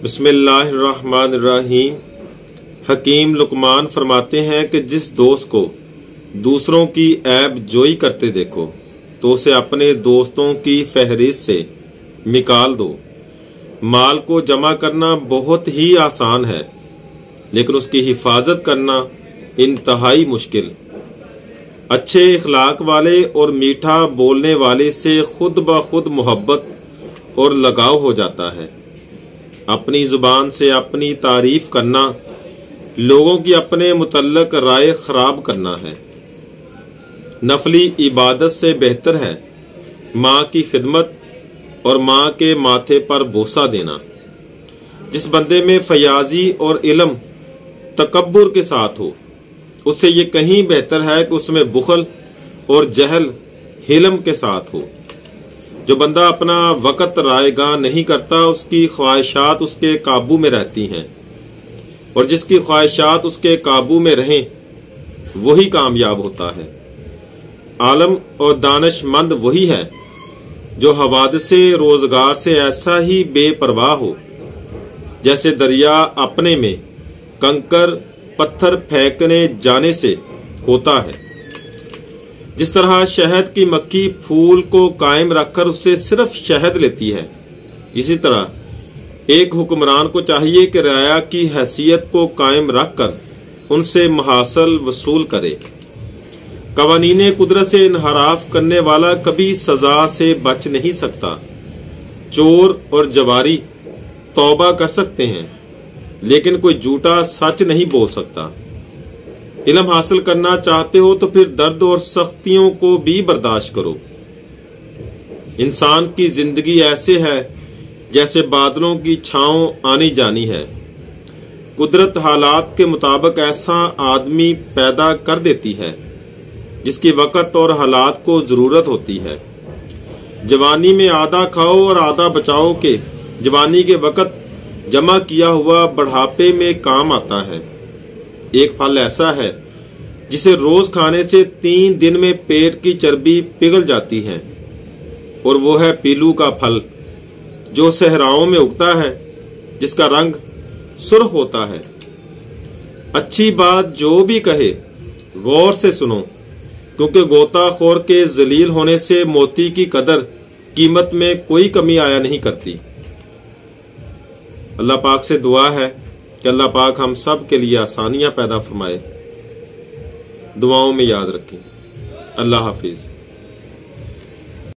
بسم اللہ الرحمن الرحیم۔ حکیم لقمان فرماتے ہیں کہ جس دوست کو دوسروں کی عیب جوئی کرتے دیکھو تو اسے اپنے دوستوں کی فہرست سے نکال دو۔ مال کو جمع کرنا بہت ہی آسان ہے، لیکن اس کی حفاظت کرنا انتہائی مشکل۔ اچھے اخلاق والے اور میٹھا بولنے والے سے خود بخود محبت اور لگاؤ ہو جاتا ہے۔ اپنی زبان سے اپنی تعریف کرنا لوگوں کی اپنے متعلق رائے خراب کرنا ہے۔ نفلی عبادت سے بہتر ہے ماں کی خدمت اور ماں کے ماتھے پر بوسہ دینا۔ جس بندے میں فیاضی اور علم تکبر کے ساتھ ہو، اس سے یہ کہیں بہتر ہے کہ اس میں بخل اور جہل حلم کے ساتھ ہو۔ جو بندہ اپنا وقت رائے گاہ نہیں کرتا، اس کی خواہشات اس کے قابو میں رہتی ہیں، اور جس کی خواہشات اس کے قابو میں رہیں وہی کامیاب ہوتا ہے۔ عالم اور دانش مند وہی ہے جو حوادث روزگار سے ایسا ہی بے پرواہ ہو جیسے دریا اپنے میں کنکر پتھر پھینکنے جانے سے ہوتا ہے۔ جس طرح شہد کی مکھی پھول کو قائم رکھ کر اس سے صرف شہد لیتی ہے، اسی طرح ایک حکمران کو چاہیے کہ رعایا کی حیثیت کو قائم رکھ کر ان سے محاصل وصول کرے۔ قوانین قدرت سے انحراف کرنے والا کبھی سزا سے بچ نہیں سکتا۔ چور اور جواری توبہ کر سکتے ہیں، لیکن کوئی جھوٹا سچ نہیں بول سکتا۔ علم حاصل کرنا چاہتے ہو تو پھر درد اور سختیوں کو بھی برداشت کرو۔ انسان کی زندگی ایسے ہے جیسے بادلوں کی چھاؤں آنی جانی ہے۔ قدرت حالات کے مطابق ایسا آدمی پیدا کر دیتی ہے جس کی وقت اور حالات کو ضرورت ہوتی ہے۔ جوانی میں آدھا کھاؤ اور آدھا بچاؤ کہ جوانی کے وقت جمع کیا ہوا بڑھاپے میں کام آتا ہے۔ ایک پھل ایسا ہے جسے روز کھانے سے 3 دن میں پیٹ کی چربی پگھل جاتی ہے، اور وہ ہے پیلو کا پھل جو صحراؤں میں اگتا ہے، جس کا رنگ سرخ ہوتا ہے۔ اچھی بات جو بھی کہے غور سے سنو، کیونکہ غوطہ خور کے ذلیل ہونے سے موتی کی قدر قیمت میں کوئی کمی آیا نہیں کرتی۔ اللہ پاک سے دعا ہے کہ اللہ پاک ہم سب کے لیے آسانیاں پیدا فرمائے۔ دعاؤں میں یاد رکھیں۔ اللہ حافظ۔